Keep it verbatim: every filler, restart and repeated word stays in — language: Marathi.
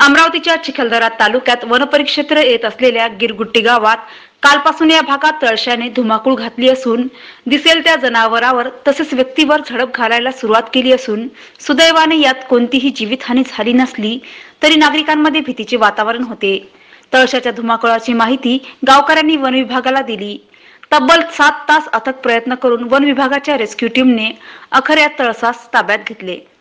अमरावतीच्या चिखलदरा तालुक्यात वनपरिक्षेत्र येत असलेल्या गिरगुट्टी गावात कालपासून या भागात तळशाने धुमाकूळ घातली असून दिसेल त्या जनावरावर तसेच व्यक्तीवर झडप घालायला सुरुवात केली असून सुदैवाने यात कोणतीही जीवितहानी झाली नसली तरी नागरिकांमध्ये भीतीचे वातावरण होते। तळशाच्या धुमाकूळाची माहिती गावकऱ्यांनी वन विभागाला दिली। तब्बल सात तास अथक प्रयत्न करून वन विभागाच्या रेस्क्यू टीमने अखेर या तळसास ताब्यात घेतले।